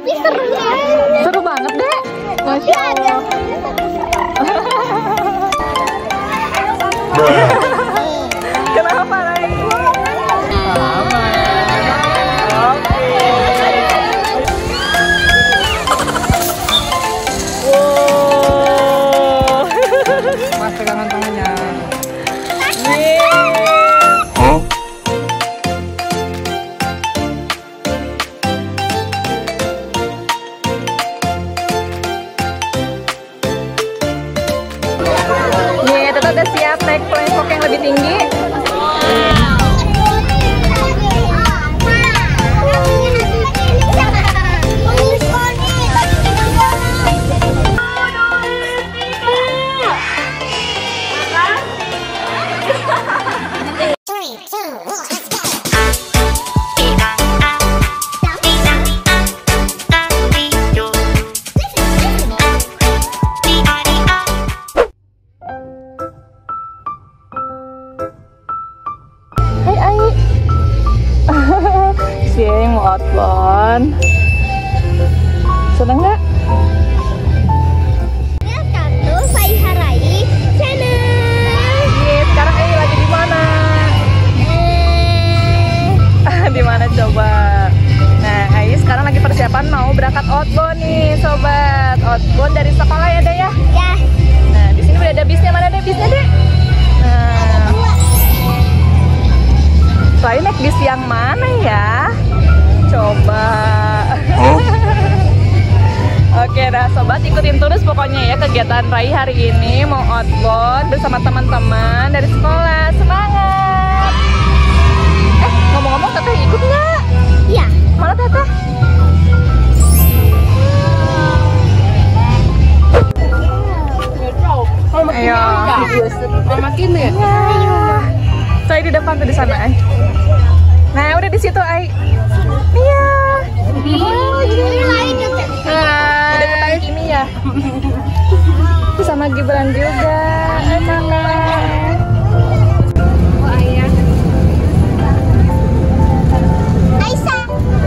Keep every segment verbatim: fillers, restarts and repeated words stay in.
Tapi seru banget. Seru banget deh. Masya Allah. Kenapa Rai? Aman. Oke. Wow. Mas pegangan tangannya. Huh? Nih, Tata udah siap naik plankok yang lebih tinggi. Siang mau outbound. Seneng nggak? Welcome to Faiharai Channel. Iya, sekarang ini lagi di mana? Eh, Di mana coba? Nah, Ai sekarang lagi persiapan mau berangkat outbound nih, sobat. Outbound dari sekolah ya, Dek ya? ya. Nah, di sini udah ada bisnya. Mana ada bisnya, Dek? Nah, soalnya naik bis yang mana ya? Coba. Oke, nah sobat ikutin terus pokoknya ya kegiatan Rai hari ini mau outbound bersama teman-teman dari sekolah. Semangat! Eh, ngomong-ngomong Teteh ikut nggak? Iya. Mana Teteh? Ayo. Mama Kim ya? Ya. Saya di depan tuh di sana, Ai. Nah, udah di situ, Ai. Iya. Oh, Ini lain juga. Nah, deketan Kimi ya. Sama Gibran juga. Kakak. Oh ayah. Aisyah.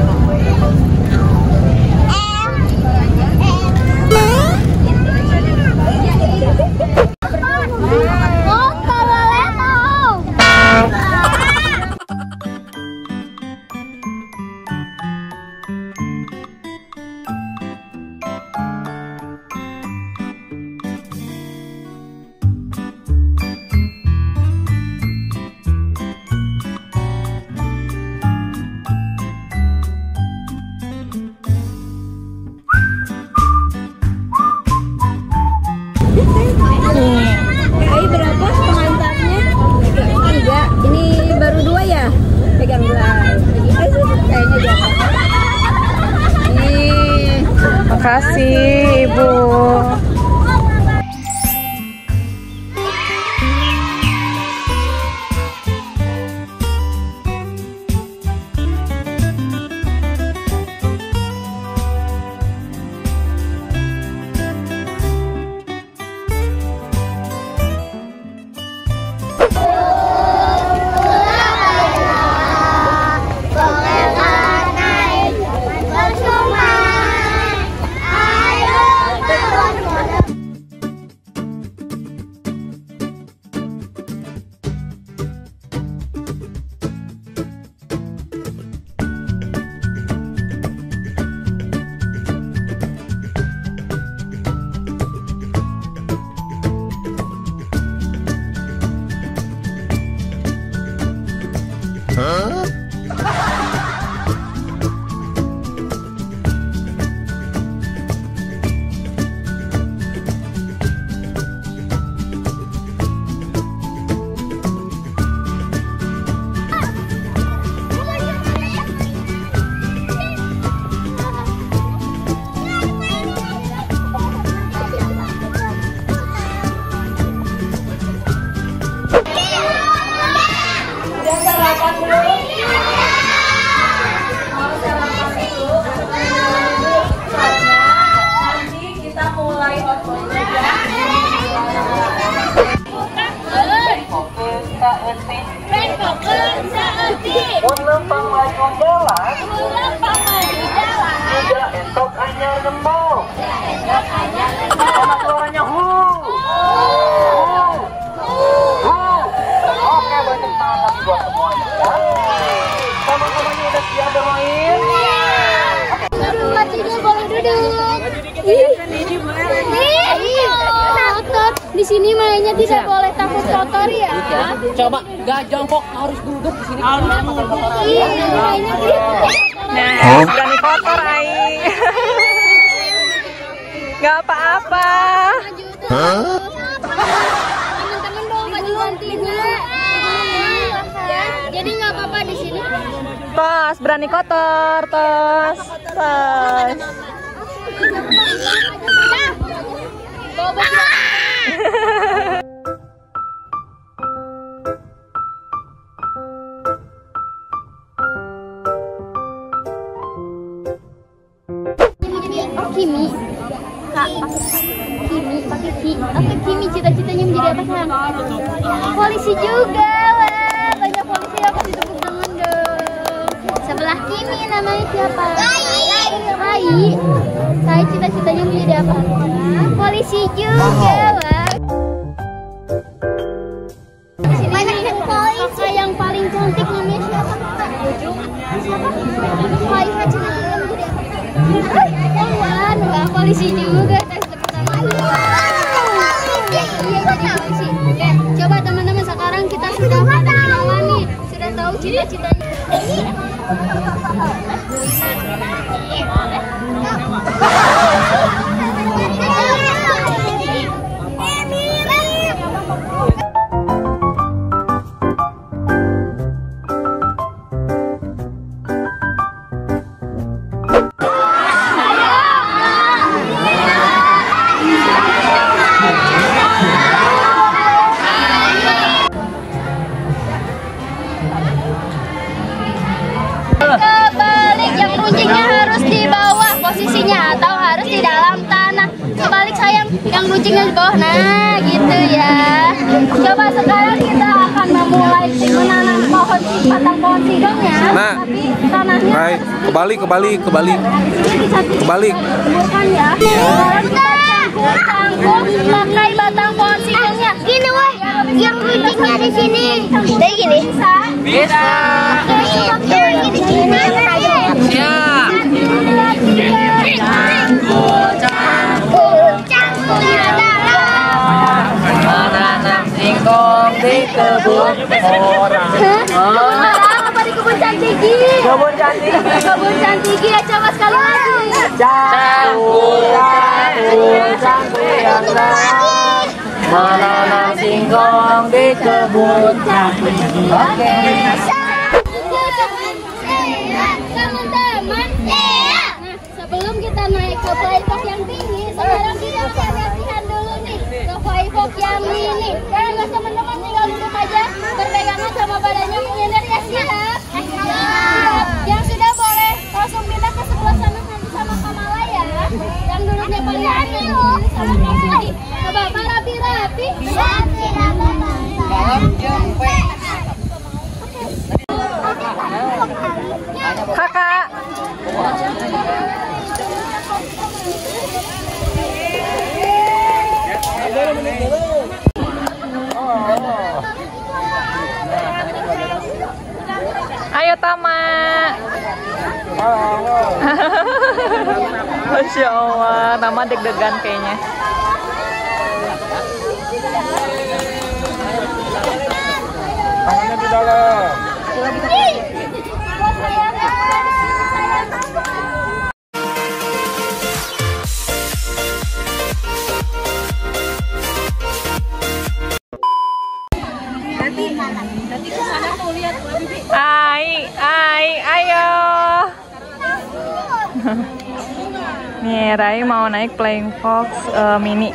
Oh, kalau leto. Ai berapa pengantarnya? Tiga. Ini baru dua ya? Pegang dua. Lagi Ai sih kayaknya jatuh. Nih. Makasih, Ibu. Bolehlah naik bersama. Di sini mainnya tidak boleh takut kotor ya. Coba gak jongkok harus duduk di sini. Iya, mainnya gitu. Nah, berani kotor Ai. Gak apa-apa. Teman-teman bawa baju gantinya. Jadi nggak apa-apa di sini. Tos, berani kotor, tos. Tos. Bawa baju. Oh, Kimi. Kak, Kimi, pakai Ki. Apa Kimi cita-citanya menjadi apa, Kang? Polisi juga, wah. Banyak polisi yang kasih tepuk tangan dong. Sebelah Kimi namanya siapa? Rai. Rai. Rai cita-citanya menjadi apa? Polisi juga, wah. Kakak yang paling cantik namanya siapa? Siapa? Faiha cita-citanya menjadi apa? Jangan, wah polisi juga. Tes pertama. Iya, jadi polisi. Oke, coba teman-teman sekarang kita sudah pada kenalan nih, sudah tahu cita-citanya. Kebalik, yang runcingnya harus di bawah posisinya atau harus di dalam tanah. Kebalik sayang, yang runcingnya di bawah. Nah, gitu ya. Coba sekarang kita akan memulai menanam pohon batang pohon sigong ya. Nah, tapi tanahnya Hai, kebalik, kebalik, kebalik. Kebalik. Bukan ya. Sekarang kita cangkuk pakai batang pohon sigongnya. Gini weh, yang runcingnya di sini. Kayak gini. Bisa. Bisa. Siap. Menanam singkong di kebun orang. Apa di kebun cantigi? Kebun cantik. Kebun cantigi ya, coba sekali lagi. Cangkul, cangkul, cangkul yang lain. Menanam singkong di kebun cantik. Oke. Teman-teman, nah sebelum kita naik ke playbox yang tinggi, sekarang kita akan latihan dulu nih ke playbox yang mini. Dan guys teman-teman tinggal duduk aja, berpegangan sama badannya menyender ya, siap? Siap. Yang sudah boleh langsung pindah ke sebelah sana nanti sama Kamala ya. Yang duduknya paling atas sama Kamala. Coba rapi-rapi. Kakak. Ayo Tama. Masya Allah, Tama deg-degan kayaknya. Tangannya di dalam. Ai, ai, ayo. Nih, Rai mau naik Flying Fox uh, mini.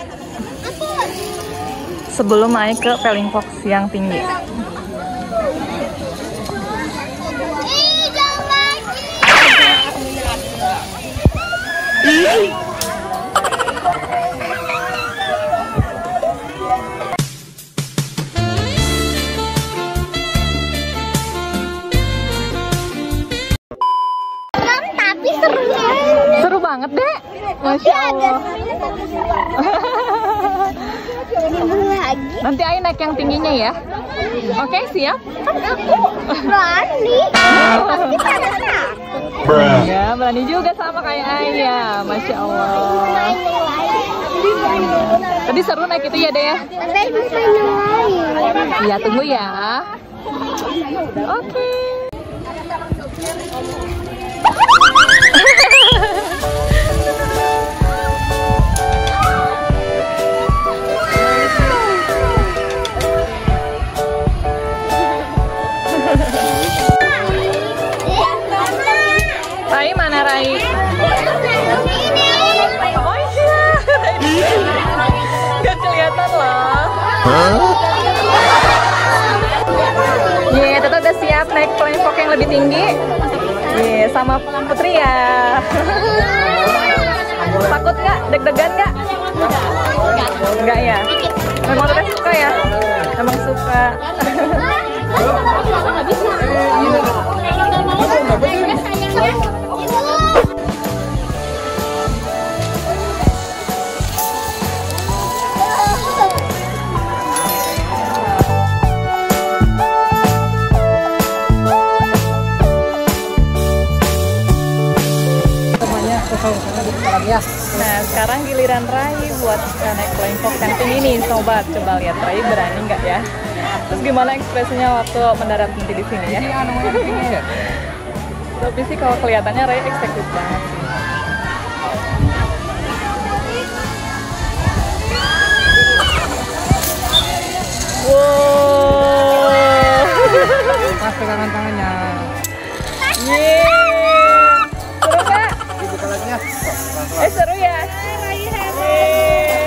Sebelum naik ke Flying Fox yang tinggi. Tapi seru banget. Seru banget deh. Masya Allah. lagi. Nanti Ai naik yang tingginya ya. Oke, siap? Berani. Pasti pada takut. Ya, berani juga sama kayak Ai ya. Masya Allah. Tadi seru naik itu ya, Deh ya? Tapi bisa yang lain. Iya, tunggu ya. Oke. Rai mana Rai? Oh iya, gak kelihatan loh. Ye, Tata udah siap naik flying fox yang lebih tinggi. Ye, sama Putri ya. Takut nggak? Deg-degan nggak? Enggak ya? Memang udah suka ya? Memang suka. Nah, sekarang giliran Rai buat naik flying fox yang tinggi nih, sobat. Coba lihat Rai berani nggak ya? Terus gimana ekspresinya waktu mendarat nanti di sini ya? Tapi sih kalau kelihatannya Rai excited banget. Wow. Pas pegangan tangannya. Yeay. Seru nggak? Dibuka lagi ya. Eh seru ya? Yeay.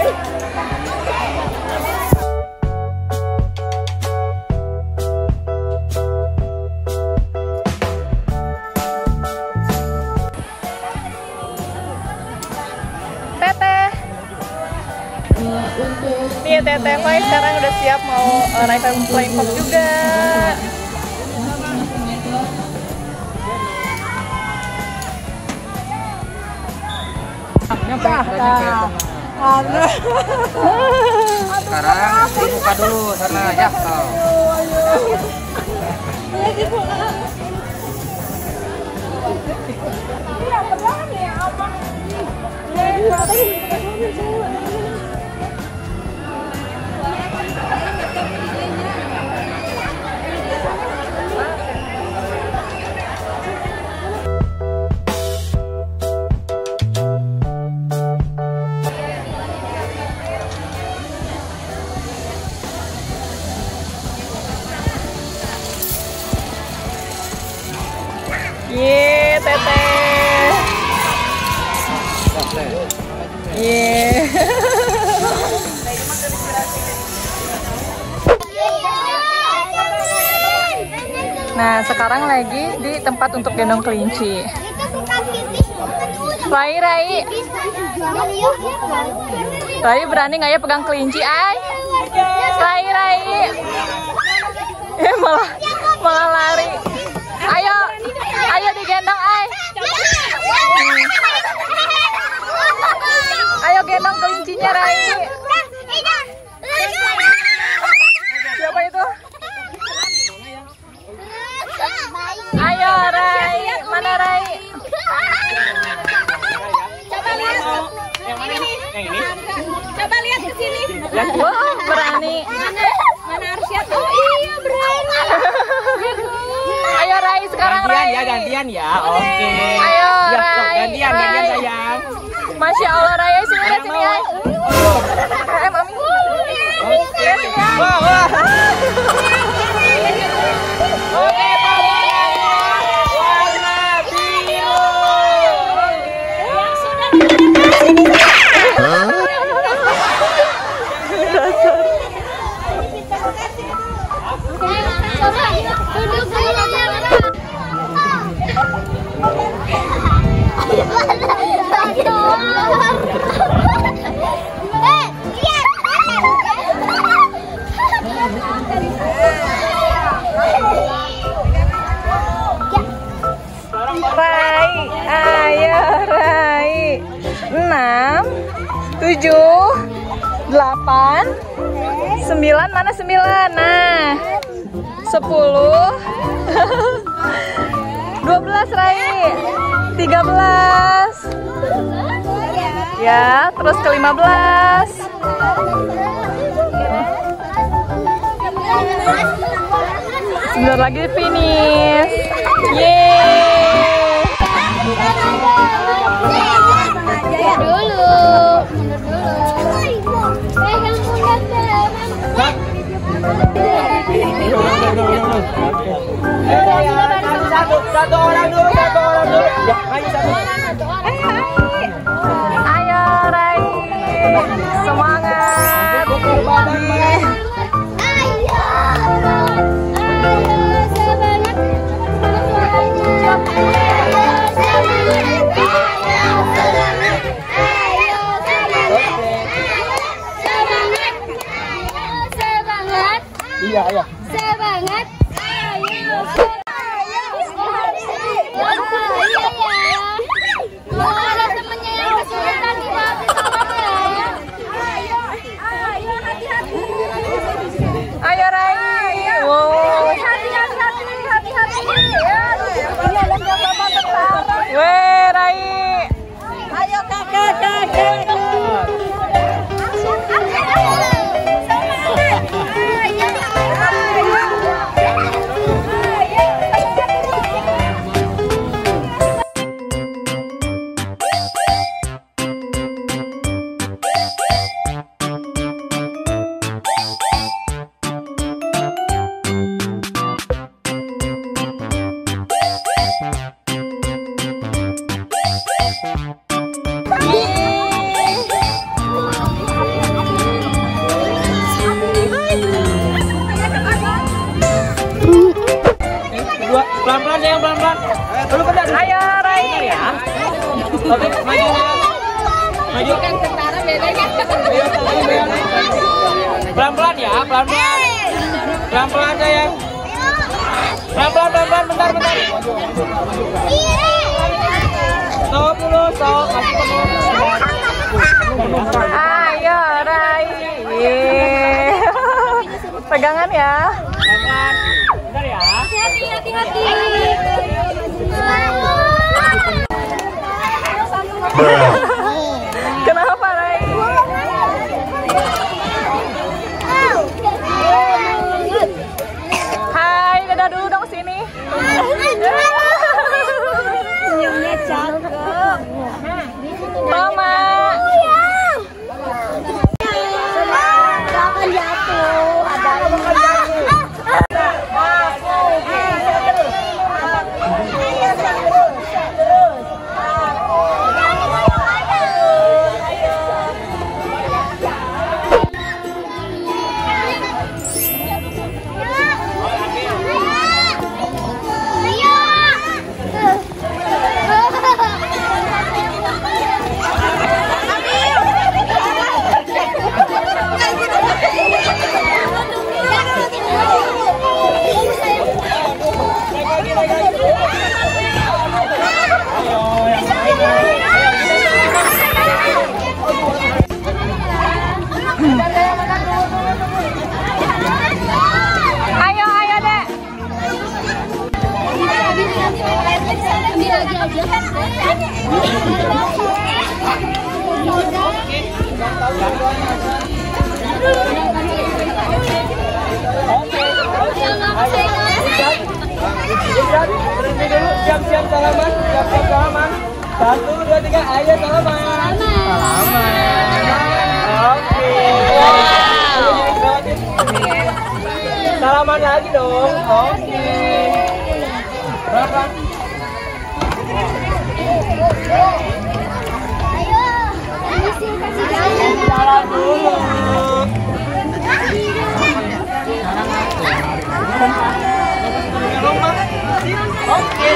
Teteh. Nih Teteh Mai sekarang udah siap mau uh, naik flying fox juga. Sekarang dibuka dulu sana ya. Yeay, Teteh. Yeay. Nah, sekarang lagi di tempat untuk gendong kelinci. Rai, Rai. Rai berani nggak ya pegang kelinci, Ai? Rai, Rai. Eh, malah malah lari. Ayo, ayo digendong, Ai. Ayo gendong kelincinya, Rai. Siapa itu? Ayo, Rai. Mana Rai? Coba lihat. Yang mana ini? Yang ini. Coba lihat ke sini. Wah, berani. Mana Arsya? Oh iya, berani. Ayo Rai, sekarang Rai. Gantian ya, gantian ya. Oke. Ayo Ya, Rai. sok, gantian, Rai. gantian sayang. Masya Allah Rai, sini lihat sini ya. Eh, Mami. Oke. Wah, wah. Oke, warna biru. Coba duduk dulu. Eh, lihat. Rai, ayo Rai. Enam, tujuh, delapan, sembilan, mana sembilan? Nah, sepuluh, dua belas Rai, tiga belas, ya, terus ke lima belas, sebentar lagi finish, yeay. Dulu, mundur dulu. Pegang pundak Satu, satu orang dulu, satu orang dulu. Ya, ayo satu. Ayo Rai, semangat. Ayo, ayo semangat. Iya, iya. Semangat. Ayo. Ayo ya. Kalau ada temennya yang kesulitan dibantu tolong ya. Ayo, ayo hati-hati. Ayo Rai. Wow. Hati-hati, hati-hati. Ini ada siapa tentara. Weh Rai. Ayo kakak, kakak. Dua, pelan-pelan ya, pelan-pelan. Dulu ke depan. Ayo Rai. Ya. Oke, maju. Maju. Kan tentara bedanya. Pelan-pelan ya, pelan-pelan. Pelan-pelan sayang. Pelan-pelan, pelan-pelan, bentar, bentar. Stop dulu, stop. Kasih penuh. Ayo Rai. Pegangan ya. Pelan-pelan. Bentar ya. Hati-hati, hati-hati. Kenapa Rai? Hai, dadah dulu dong sini. Senyumnya cakep. Mama. Jangan jatuh. Ada Ayo, ayo dek. Ambil lagi aja. Berhenti dulu, siap-siap salaman, siap-siap salaman. Satu, dua, tiga, ayo salaman. Salaman. Oke. Salaman lagi dong. Oke. Berapa? Ayo. Kasih kasih Salam dulu. Oke.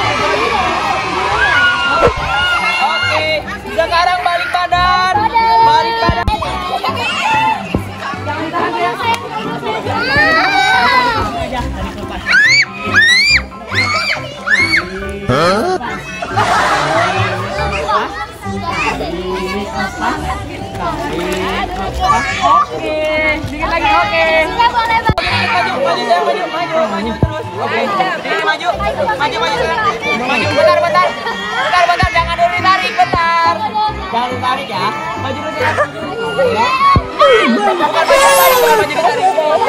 Oke. Sekarang balik badan. Balik badan. Hah? Oke, dikit lagi oke. Sudah boleh Bang. Maju, maju, saya maju, maju, maju terus. Oke, ini maju, maju, maju, maju, bentar, bentar, bentar, bentar, jangan dulu ditarik, bentar, jangan ditarik ya, maju dulu ya. Bukan maju ditarik, bukan maju ditarik,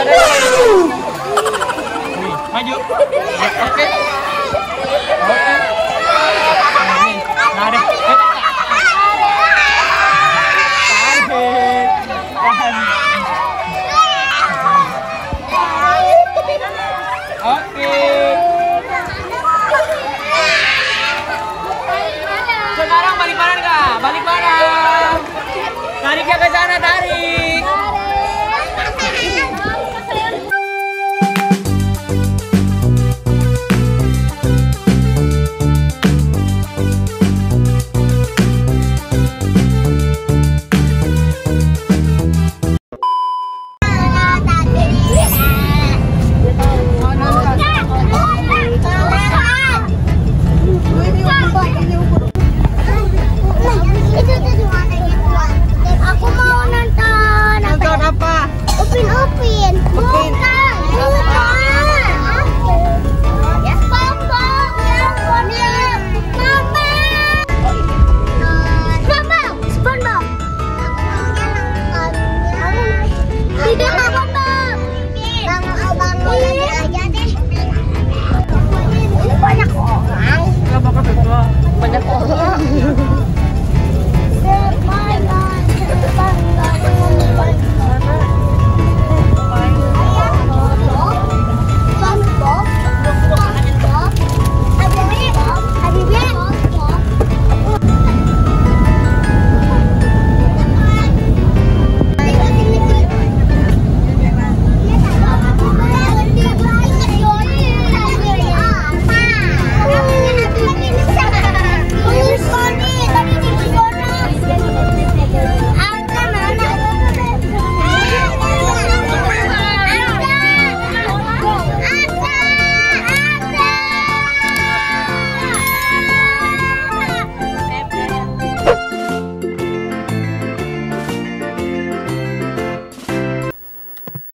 maju, oke, oke, nah deh.